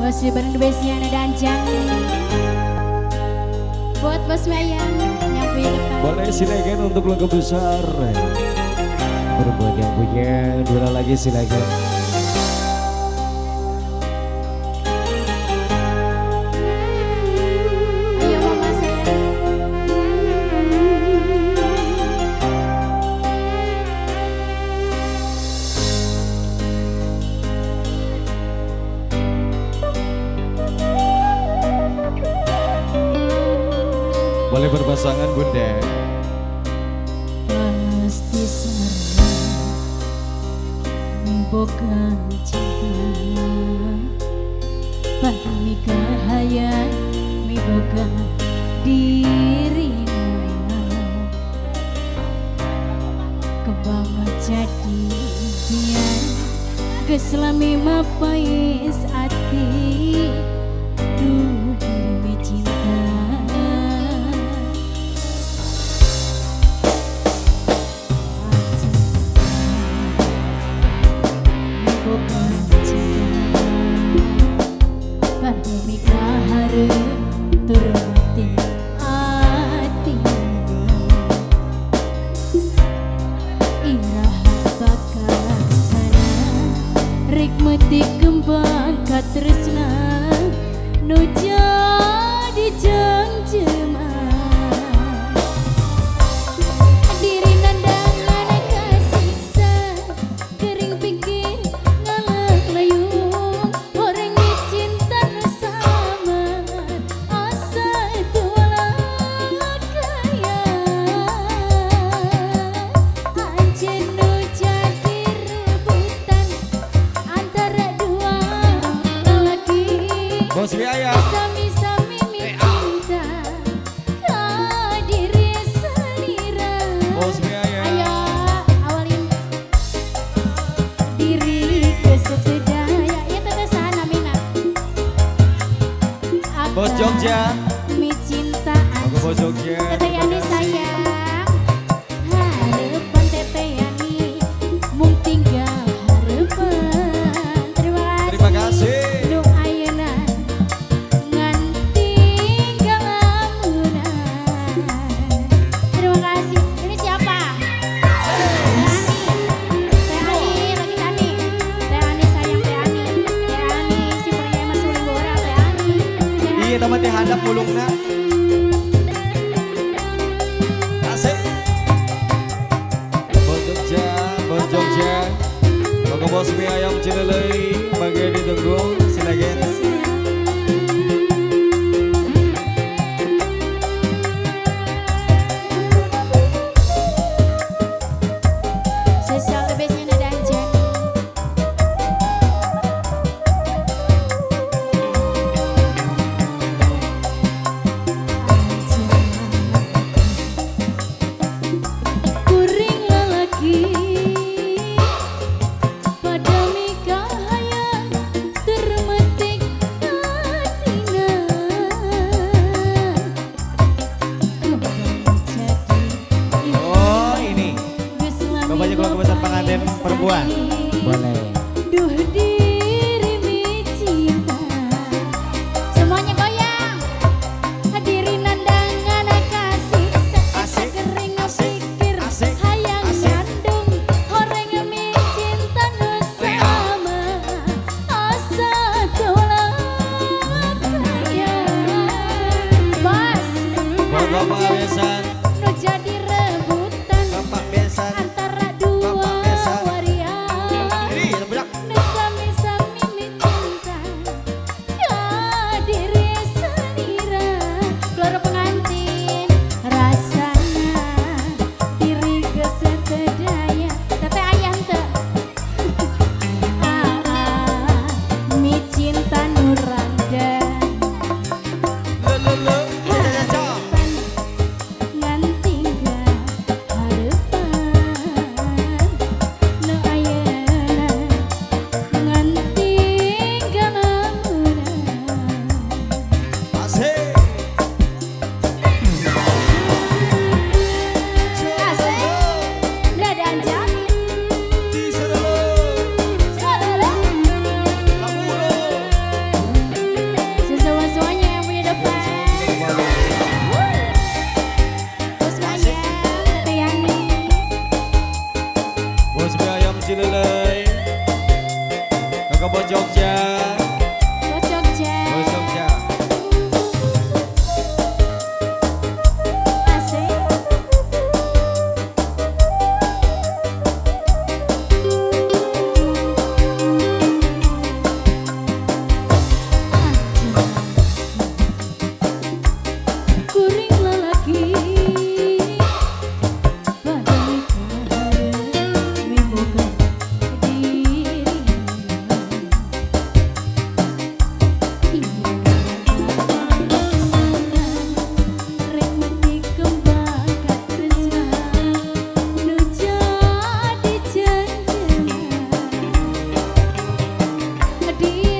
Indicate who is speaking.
Speaker 1: Masih bareng Besnya dan Jan. Buat Bos Mayan yang punya depan.
Speaker 2: Boleh silakan untuk lagu besar. Perempuan yang punya dua lagi silakan.
Speaker 1: Ayo mama sayang.
Speaker 2: Boleh berpasangan bunda.
Speaker 1: Pasti sarang boga cinta pahami kahaya mi boga dirinya kembang jadi biar keselami mapais hati duh diri cinta. Mati kembang katresna nu jadi jam-jaman diri nandangan kasiksa kering pikir ngalah layung orang dicinta nu samar asa tualah kaya anjen nu jadi rebutan antara dua lelaki
Speaker 2: Bos Biaya.
Speaker 1: sami-sami minta ke diri selira.
Speaker 2: Bos Biaya.
Speaker 1: Ayo awalin diri kesetedaya ya tetesan amina.
Speaker 2: Bos Jogja.
Speaker 1: Mi cinta
Speaker 2: Aku Bos Jogja.
Speaker 1: Teteh Yani sayang harapan Teteh Yani mung tinggal harapan.
Speaker 2: Terima kasih.
Speaker 1: Nu ayeuna ngan tinggal lamunan. Terima kasih. Ini siapa? Teh Ani lagi Ani. Teh Ani sayang Teh Ani. Teh Ani si pria mas uling bora Teh Ani.
Speaker 2: Iya teman teh hadap pulungna. Asik. Bos Jogja, Bos Jogja. Maka Bos Biaya yang Cilelei bagian ditunggu silakan.
Speaker 1: Sesial lebihnya dan Jen. Kuring lalaki pada mikah hayang termetik
Speaker 2: Maka bos Jogja.
Speaker 1: Bos Jogja.
Speaker 2: Bos Jogja.
Speaker 1: Asik. Kuring lelaki badai karep miboga diri. Iya sayang rek menikah bakat tresna nu jadi janji.